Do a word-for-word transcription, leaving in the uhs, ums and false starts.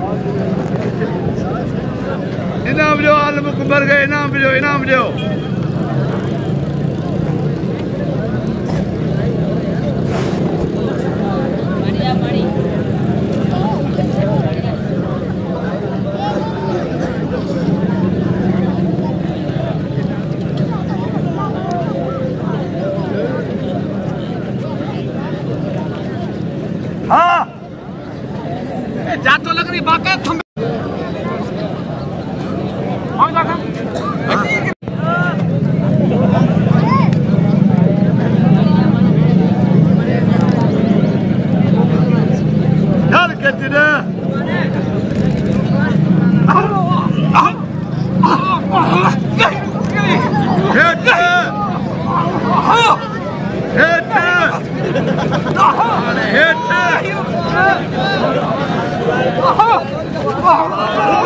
इनाम ॾियो आलम कुंबर खे इनाम ॾियो इनाम ॾियो हाँ जातो लग रही बाकी तुम यार कहते ना हेठ हेठ